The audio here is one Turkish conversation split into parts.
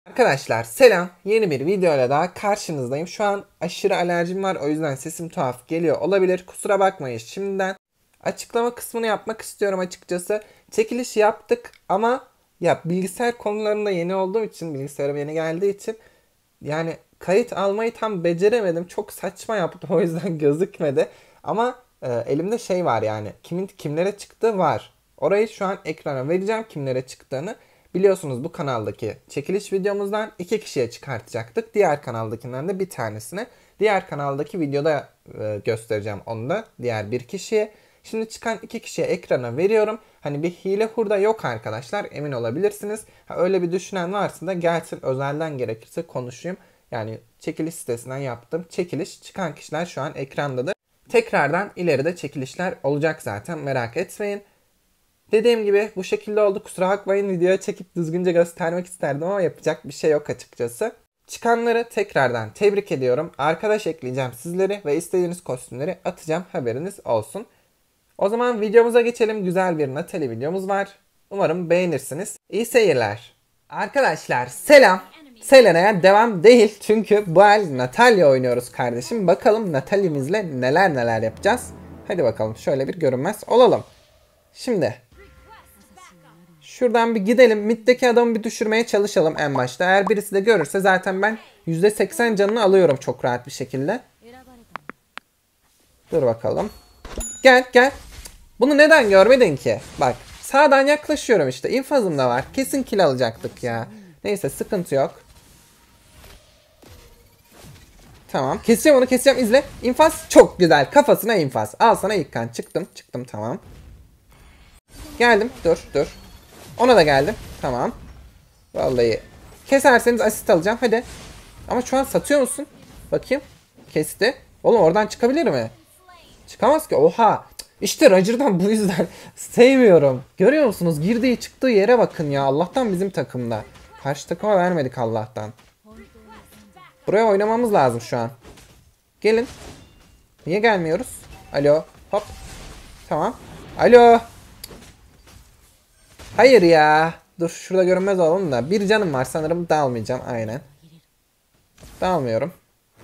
Arkadaşlar selam. Yeni bir videoyla daha karşınızdayım. Şu an aşırı alerjim var. O yüzden sesim tuhaf geliyor olabilir. Kusura bakmayın şimdiden. Açıklama kısmını yapmak istiyorum açıkçası. Çekiliş yaptık ama ya bilgisayar konularında yeni olduğum için, bilgisayarım yeni geldiği için yani kayıt almayı tam beceremedim. Çok saçma yaptım o yüzden gözükmedi. Ama elimde şey var yani. Kimin kimlere çıktığı var. Orayı şu an ekrana vereceğim kimlere çıktığını. Biliyorsunuz bu kanaldaki çekiliş videomuzdan 2 kişiye çıkartacaktık. Diğer kanaldakinden de bir tanesine. Diğer kanaldaki videoda göstereceğim onu da diğer bir kişiye. Şimdi çıkan 2 kişiye ekrana veriyorum. Hani bir hile hurda yok arkadaşlar, emin olabilirsiniz. Öyle bir düşünen varsa da gelsin, özelden gerekirse konuşayım. Yani çekiliş sitesinden yaptım. Çekiliş çıkan kişiler şu an ekrandadır. Tekrardan ileride çekilişler olacak zaten, merak etmeyin. Dediğim gibi bu şekilde oldu. Kusura bakmayın, videoya çekip düzgünce göstermek isterdim ama yapacak bir şey yok açıkçası. Çıkanları tekrardan tebrik ediyorum. Arkadaş ekleyeceğim sizleri ve istediğiniz kostümleri atacağım, haberiniz olsun. O zaman videomuza geçelim. Güzel bir Natalie videomuz var. Umarım beğenirsiniz. İyi seyirler. Arkadaşlar selam. Selena'ya devam değil. Çünkü bu el Natalia oynuyoruz kardeşim. Bakalım Natalia'mizle neler yapacağız. Hadi bakalım, şöyle bir görünmez olalım. Şimdi şuradan bir gidelim. Mid'deki adamı bir düşürmeye çalışalım en başta. Eğer birisi de görürse zaten ben %80 canını alıyorum çok rahat bir şekilde. Dur bakalım. Gel. Bunu neden görmedin ki? Bak, sağdan yaklaşıyorum işte. İnfazım da var. Kesin kill alacaktık ya. Neyse, sıkıntı yok. Tamam. Keseceğim, izle. İnfaz çok güzel. Kafasına infaz. Al sana ilk kan. Çıktım, tamam. Geldim. Dur. Ona da geldim. Tamam. Vallahi. Keserseniz asist alacağım. Hadi. Ama şu an satıyor musun? Bakayım. Kesti. Oğlum oradan çıkabilir mi? Çıkamaz ki. Oha. İşte Roger'dan bu yüzden sevmiyorum. Görüyor musunuz? Girdiği çıktığı yere bakın ya. Allah'tan bizim takımda. Karşı takıma vermedik Allah'tan. Buraya oynamamız lazım şu an. Gelin. Niye gelmiyoruz? Alo. Hop. Tamam. Alo. Hayır ya. Dur şurada görünmez olalım da. Bir canım var sanırım, dalmayacağım. Aynen. Dalmıyorum.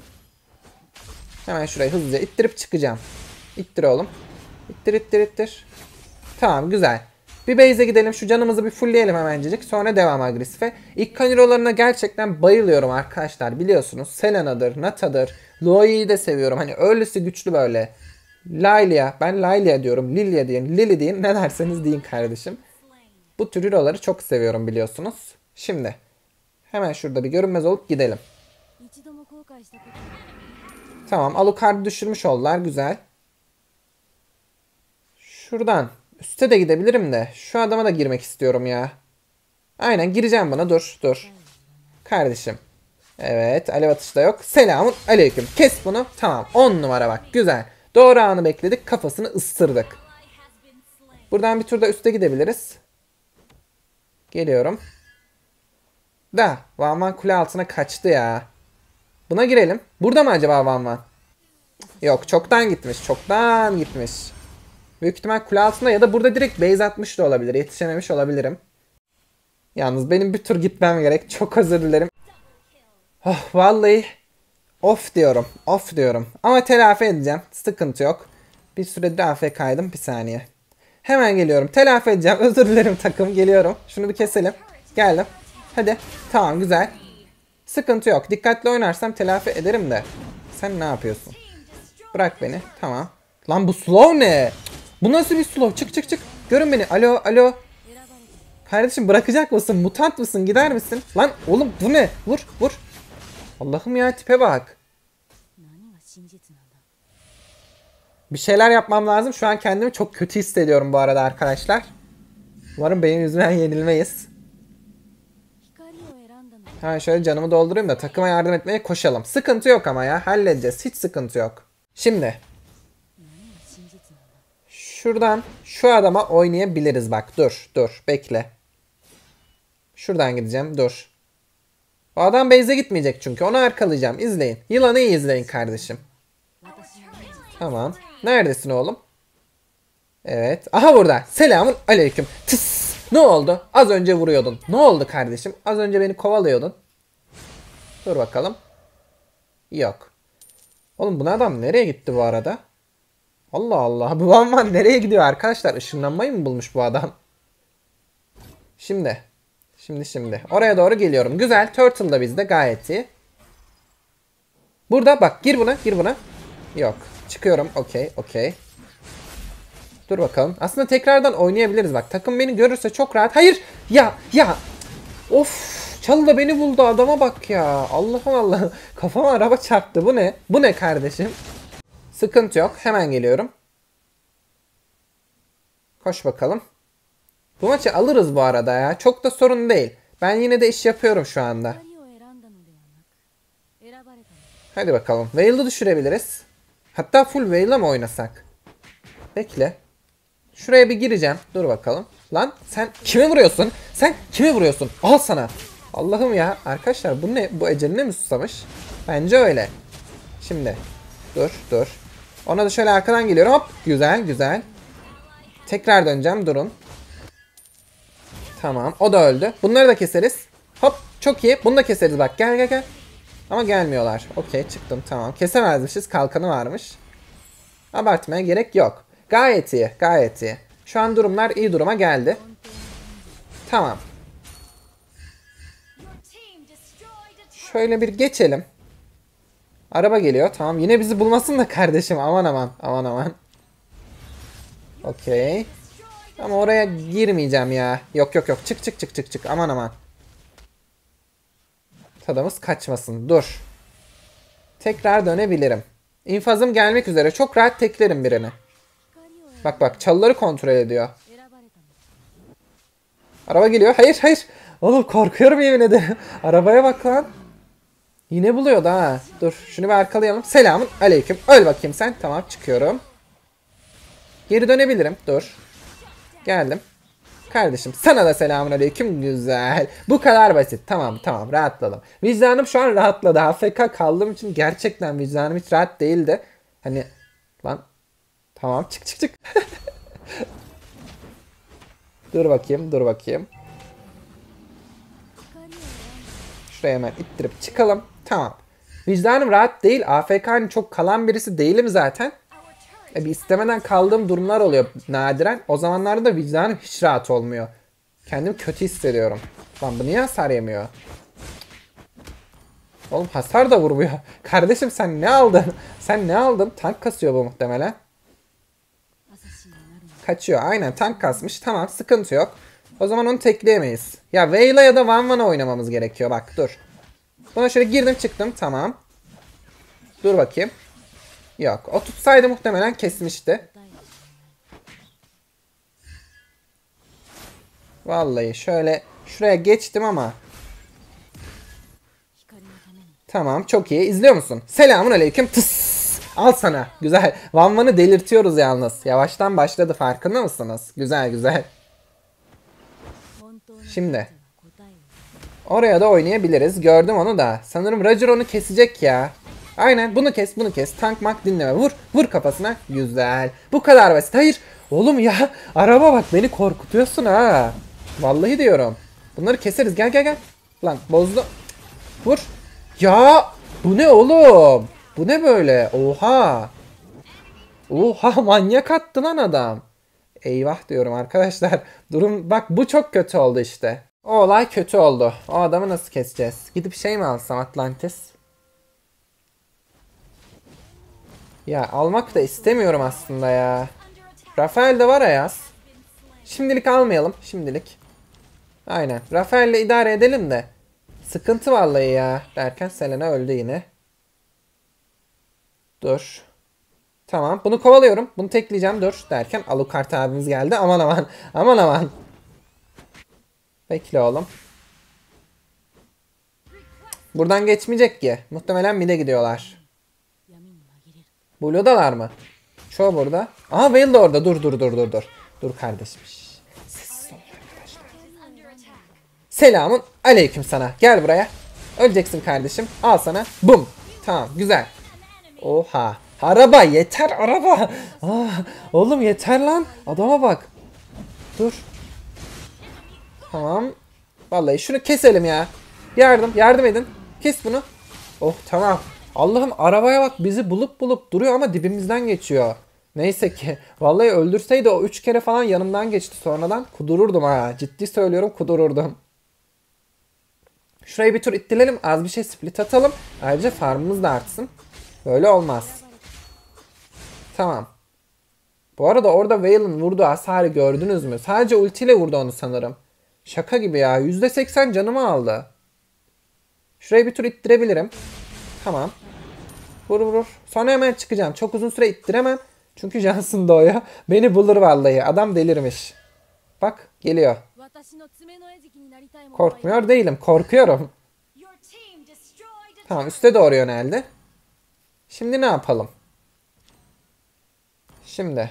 Hemen şurayı hızlıca ittirip çıkacağım. İttir oğlum. İttir. Tamam, güzel. Bir base'e gidelim, şu canımızı bir fullleyelim hemencecik. Sonra devam agresife. İlk kan hero'larına gerçekten bayılıyorum arkadaşlar. Biliyorsunuz Selena'dır, Nata'dır. Loi'yi de seviyorum. Hani öylesi güçlü böyle. Lilia. Ben Lilia diyorum. Lilia deyin. Lily deyin. Ne derseniz deyin kardeşim. Bu tür hero'ları çok seviyorum biliyorsunuz. Şimdi hemen şurada bir görünmez olup gidelim. Tamam, Alucard'ı düşürmüş oldular. Güzel. Şuradan üste de gidebilirim de şu adama da girmek istiyorum ya. Aynen, gireceğim buna. Dur. Kardeşim. Evet, alev atışı da yok. Selamun aleyküm. Kes bunu. Tamam, 10 numara bak. Güzel. Doğru anı bekledik. Kafasını ısırdık. Buradan bir turda üste gidebiliriz. Geliyorum. Van kule altına kaçtı ya. Buna girelim. Burada mı acaba Van? Yok, çoktan gitmiş. Büyük ihtimal kule altında ya da burada direkt base atmış da olabilir. Yetişememiş olabilirim. Yalnız benim bir tur gitmem gerek. Çok özür dilerim. Oh, vallahi off diyorum. Ama telafi edeceğim. Sıkıntı yok. Bir süredir AFK'ydım. Bir saniye. Hemen geliyorum. Telafi edeceğim. Özür dilerim takım. Geliyorum. Şunu bir keselim. Geldim. Hadi. Tamam, güzel. Sıkıntı yok. Dikkatli oynarsam telafi ederim de. Sen ne yapıyorsun? Bırak beni. Tamam. Lan bu slow ne? Bu nasıl bir slow? Çık. Görün beni. Alo. Kardeşim, bırakacak mısın? Mutant mısın? Gider misin? Lan oğlum bu ne? Vur. Allah'ım ya, tipe bak. Bir şeyler yapmam lazım. Şu an kendimi çok kötü hissediyorum bu arada arkadaşlar. Umarım benim yüzümden yenilmeyiz. Ha, şöyle canımı doldurayım da takıma yardım etmeye koşalım. Sıkıntı yok ama ya. Halledeceğiz. Hiç sıkıntı yok. Şimdi. Şuradan şu adama oynayabiliriz bak. Dur. Bekle. Şuradan gideceğim. Dur. O adam base'e gitmeyecek çünkü. Onu arkalayacağım. İzleyin. Yılanı iyi izleyin kardeşim. Tamam. Neredesin oğlum? Evet. Aha burada. Selamun aleyküm. Tıs. Ne oldu? Az önce vuruyordun. Ne oldu kardeşim? Az önce beni kovalıyordun. Dur bakalım. Yok. Oğlum bu adam nereye gitti bu arada? Allah Allah. Bu Van Van nereye gidiyor arkadaşlar? Işınlanmayı mı bulmuş bu adam? Şimdi. Şimdi. Oraya doğru geliyorum. Güzel. Turtle da bizde gayet iyi. Burada bak gir buna. Yok. Çıkıyorum. Okey. Dur bakalım. Aslında tekrardan oynayabiliriz bak. Takım beni görürse çok rahat. Hayır. Ya. Of. Çalı da beni buldu. Adama bak ya. Allah'ım. Kafama araba çarptı. Bu ne? Bu ne kardeşim? Sıkıntı yok. Hemen geliyorum. Koş bakalım. Bu maçı alırız bu arada ya. Çok da sorun değil. Ben yine de iş yapıyorum şu anda. Hadi bakalım. Vale'ı düşürebiliriz. Hatta full Vale'la mı oynasak? Bekle. Şuraya bir gireceğim. Dur bakalım. Lan sen kime vuruyorsun? Sen kime vuruyorsun? Al sana. Allah'ım ya. Arkadaşlar bu ne? Bu eceline mi susamış? Bence öyle. Şimdi. Dur. Ona da şöyle arkadan geliyorum. Hop. Güzel. Tekrar döneceğim. Durun. Tamam. O da öldü. Bunları da keseriz. Hop. Çok iyi. Bunu da keseriz bak. Gel. Ama gelmiyorlar. Okey çıktım. Tamam. Kesemezmişiz. Kalkanı varmış. Abartmaya gerek yok. Gayet iyi. Şu an durumlar iyi duruma geldi. Tamam. Şöyle bir geçelim. Araba geliyor. Tamam. Yine bizi bulmasın da kardeşim. Aman. Okey. Ama oraya girmeyeceğim ya. Yok. Çık. Aman. Tadımız kaçmasın. Dur. Tekrar dönebilirim. İnfazım gelmek üzere. Çok rahat teklerim birini. Bak. Çalıları kontrol ediyor. Araba geliyor. Hayır. Oğlum korkuyorum yemin ederim. Arabaya bak lan. Yine buluyordu ha. Dur. Şunu bir arkalayalım. Selamun aleyküm. Öl bakayım sen. Tamam çıkıyorum. Geri dönebilirim. Dur. Geldim. Kardeşim sana da selamun aleyküm. Güzel. Bu kadar basit. Tamam rahatladım. Vicdanım şu an rahatladı. AFK kaldığım için gerçekten vicdanım hiç rahat değildi. Hani lan. Tamam çık. Dur bakayım. Şuraya hemen ittirip çıkalım. Tamam. Vicdanım rahat değil. AFK hani çok kalan birisi değilim zaten. Bir istemeden kaldığım durumlar oluyor nadiren. O zamanlarda da vicdanım hiç rahat olmuyor. Kendimi kötü hissediyorum. Lan bu niye hasar yemiyor? Oğlum hasar da vurmuyor. Kardeşim sen ne aldın? Tank kasıyor bu muhtemelen. Kaçıyor. Aynen tank kasmış. Tamam sıkıntı yok. O zaman onu tekleyemeyiz. Ya Vayla ya da Van Van'a oynamamız gerekiyor. Bak dur. Buna şöyle girdim çıktım. Tamam. Dur bakayım. Yok. O tutsaydı muhtemelen kesmişti. Vallahi şöyle şuraya geçtim ama. Tamam çok iyi. İzliyor musun? Selamun aleyküm. Tıs. Al sana. Güzel. Van Van'ı delirtiyoruz yalnız. Yavaştan başladı farkında mısınız? Güzel. Şimdi. Oraya da oynayabiliriz. Gördüm onu da. Sanırım Roger onu kesecek ya. Aynen bunu kes. Tank mak dinleme. Vur kafasına. Güzel. Bu kadar basit. Hayır. Oğlum ya. Araba bak beni korkutuyorsun ha. Vallahi diyorum. Bunları keseriz. Gel. Lan bozdu. Vur. Ya. Bu ne oğlum? Bu ne böyle? Oha manyak attı lan adam. Eyvah diyorum arkadaşlar. Durum bak bu çok kötü oldu işte. O olay kötü oldu. O adamı nasıl keseceğiz? Gidip şey mi alsam Atlantis? Ya almak da istemiyorum aslında ya. Rafael de var Ayaz. Şimdilik almayalım. Aynen. Rafael'le idare edelim de. Sıkıntı vallahi ya. Derken Selena öldü yine. Dur. Tamam. Bunu kovalıyorum. Bunu tekleyeceğim. Dur. Derken Alucard abimiz geldi. Aman. Bekle oğlum. Buradan geçmeyecek ki. Muhtemelen mid'e gidiyorlar. Blue'dalar mı? Çoğu burada. Aha Vale de orada. Dur. Dur kardeşim. Sessiz olun arkadaşlar. Selamun aleyküm sana. Gel buraya. Öleceksin kardeşim. Al sana. Bum. Tamam güzel. Oha. Araba yeter araba. Oğlum yeter lan. Adama bak. Dur. Tamam. Vallahi şunu keselim ya. Yardım edin. Kes bunu. Oh tamam. Allah'ım arabaya bak, bizi bulup bulup duruyor ama dibimizden geçiyor. Neyse ki. Vallahi öldürseydi o 3 kere falan yanımdan geçti sonradan. Kudururdum ha. Ciddi söylüyorum, kudururdum. Şurayı bir tur ittirelim. Az bir şey split atalım. Ayrıca farmımız da artsın. Böyle olmaz. Tamam. Bu arada orada Vayne'ın vurduğu hasarı gördünüz mü? Sadece ultiyle vurdu onu sanırım. Şaka gibi ya. %80 canımı aldı. Şurayı bir tur ittirebilirim. Tamam. Vur vur vur. Sonra hemen çıkacağım. Çok uzun süre ittiremem. Çünkü Johnson doğuyor. Beni bulur vallahi. Adam delirmiş. Bak geliyor. Korkmuyor değilim. Korkuyorum. Tamam, üste doğru yöneldi. Şimdi ne yapalım? Şimdi.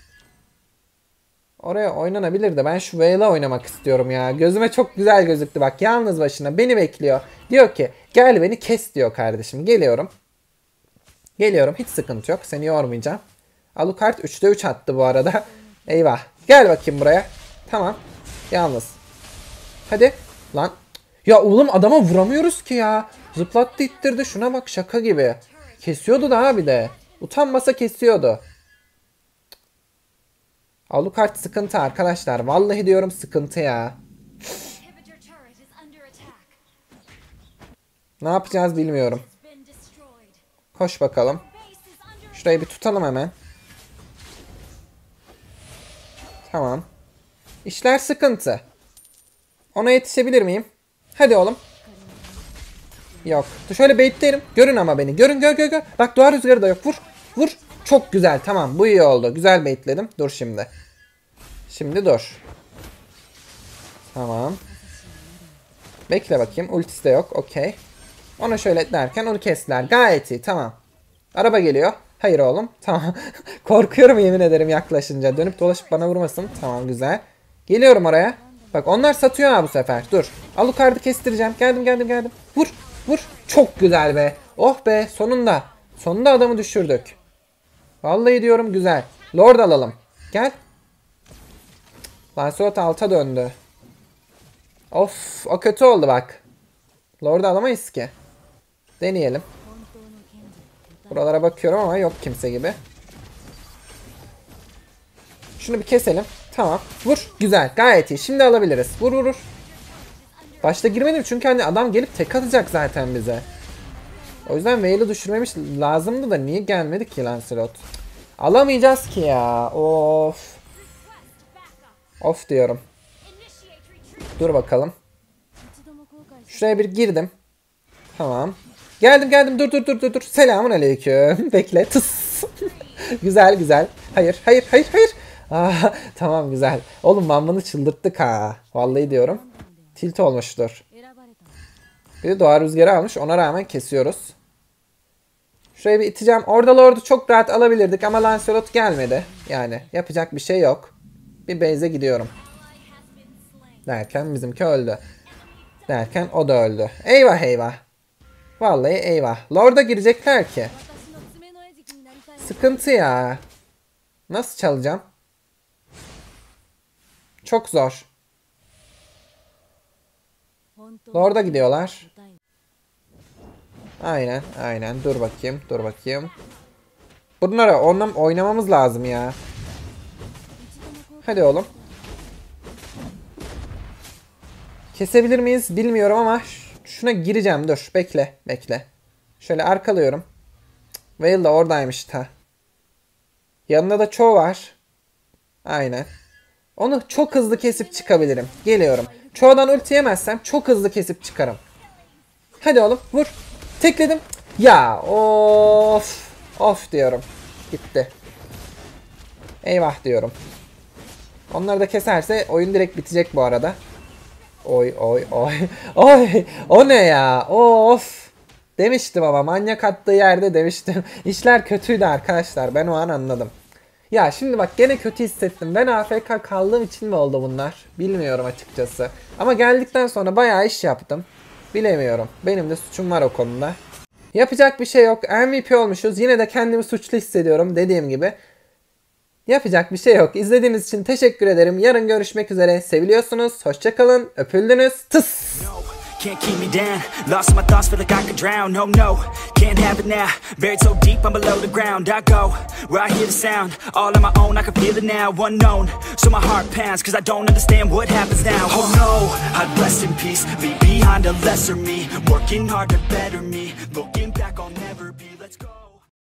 Oraya oynanabilir de ben şu Vayne'la oynamak istiyorum ya. Gözüme çok güzel gözüktü bak. Yalnız başına beni bekliyor. Diyor ki gel beni kes diyor kardeşim. Geliyorum. Geliyorum. Hiç sıkıntı yok. Seni yormayacağım. Alucard 3'te 3 attı bu arada. Eyvah. Gel bakayım buraya. Tamam. Yalnız. Hadi. Lan. Ya oğlum adama vuramıyoruz ki ya. Zıplattı ittirdi. Şuna bak, şaka gibi. Kesiyordu daha bir de. Utanmasa kesiyordu. Alucard sıkıntı arkadaşlar. Vallahi diyorum sıkıntı ya. Ne yapacağız bilmiyorum. Koş bakalım. Şurayı bir tutalım hemen. Tamam. İşler sıkıntı. Ona yetişebilir miyim? Hadi oğlum. Yok. Şöyle baitlerim. Görün ama beni. Görün, gör. Bak duvar rüzgarı da yok. Vur. Vur. Çok güzel. Tamam. Bu iyi oldu. Güzel baitledim. Dur şimdi. Şimdi dur. Tamam. Bekle bakayım. Ultisi de yok. Okey. Ona şöyle derken onu kestiler. Gayet iyi. Tamam. Araba geliyor. Hayır oğlum. Tamam. Korkuyorum yemin ederim yaklaşınca. Dönüp dolaşıp bana vurmasın. Tamam, güzel. Geliyorum oraya. Bak onlar satıyor ha bu sefer. Dur. Alucard'ı kestireceğim. Geldim. Vur. Vur. Çok güzel be. Oh be, sonunda. Sonunda adamı düşürdük. Vallahi diyorum güzel. Lord alalım. Gel. Lancelot alta döndü. Of, o kötü oldu bak. Lord'u alamayız ki. Deneyelim. Buralara bakıyorum ama yok kimse gibi. Şunu bir keselim. Tamam. Vur. Güzel. Gayet iyi. Şimdi alabiliriz. Vur. Başta girmedim çünkü hani adam gelip tek atacak zaten bize. O yüzden Vayne'ı düşürmemiş lazımdı da niye gelmedi ki Lancelot? Alamayacağız ki ya. Of. Of diyorum. Dur bakalım. Şuraya bir girdim. Tamam. Geldim. Dur. Selamun aleyküm. Bekle. Tıs. Güzel. Hayır. Tamam, güzel. Oğlum bunu çıldırttık ha. Vallahi diyorum. Tilt olmuştur. Bir de doğa rüzgarı almış. Ona rağmen kesiyoruz. Şuraya bir iteceğim. Orada Lord'u çok rahat alabilirdik ama Lancelot gelmedi. Yani yapacak bir şey yok. Bir base'e gidiyorum. Derken bizimki öldü. Derken o da öldü. Eyvah. Vallahi eyvah. Lord'a girecekler ki. Sıkıntı ya. Nasıl çalacağım? Çok zor. Lord'a gidiyorlar. Aynen. Dur bakayım. Bunlara oynamamız lazım ya. Hadi oğlum. Kesebilir miyiz bilmiyorum ama şuna gireceğim. Dur bekle. Şöyle arkalıyorum. Vayne de oradaymış ta. Yanında da Cho var. Aynen. Onu çok hızlı kesip çıkabilirim. Geliyorum. Cho'dan ulti yemezsem çok hızlı kesip çıkarım. Hadi oğlum vur. Tekledim. Ya of diyorum. Gitti. Eyvah diyorum. Onları da keserse oyun direkt bitecek bu arada. Oy. Oy. O ne ya? Of. Demiştim ama manyak attığı yerde demiştim. İşler kötüydü arkadaşlar. Ben o an anladım. Ya şimdi bak gene kötü hissettim. Ben AFK kaldığım için mi oldu bunlar? Bilmiyorum açıkçası. Ama geldikten sonra bayağı iş yaptım. Bilemiyorum. Benim de suçum var o konuda. Yapacak bir şey yok. MVP olmuşuz. Yine de kendimi suçlu hissediyorum dediğim gibi. Yapacak bir şey yok. İzlediğiniz için teşekkür ederim. Yarın görüşmek üzere. Seviliyorsunuz. Hoşça kalın. Öpüldünüz. Tıs. can't keep me down. Lost in my thoughts, feel like I could drown. No, no, can't have it now. Buried so deep, I'm below the ground. I go where I hear the sound. All on my own, I can feel it now. Unknown, so my heart pounds, cause I don't understand what happens now. Oh no, I'd rest in peace, leave behind a lesser me. Working hard to better me, looking back I'll never be. Let's go.